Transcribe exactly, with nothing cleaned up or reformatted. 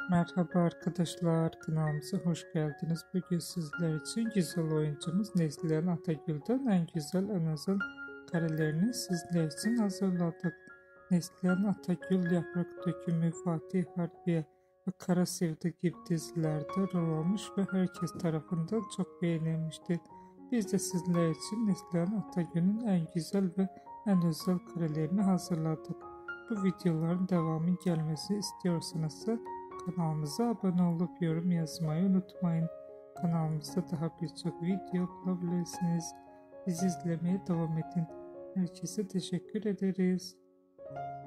Merhaba arkadaşlar, kanalımıza hoş geldiniz. Bugün sizler için güzel oyuncumuz Neslihan Atagül'den en güzel en özel karelerini sizler için hazırladık. Neslihan Atagül, Yaprak Dökümü, Fatih Harbiye ve Kara Sevda gibi dizilerde rol almış ve herkes tarafından çok beğenilmişti. Biz de sizler için Neslihan Atagül'ün en güzel ve en özel karelerini hazırladık. Bu videoların devamı gelmesi istiyorsanız kanalımıza abone olup yorum yazmayı unutmayın. Kanalımızda daha birçok video bulabilirsiniz. Bizi izlemeye devam edin. Herkese teşekkür ederiz.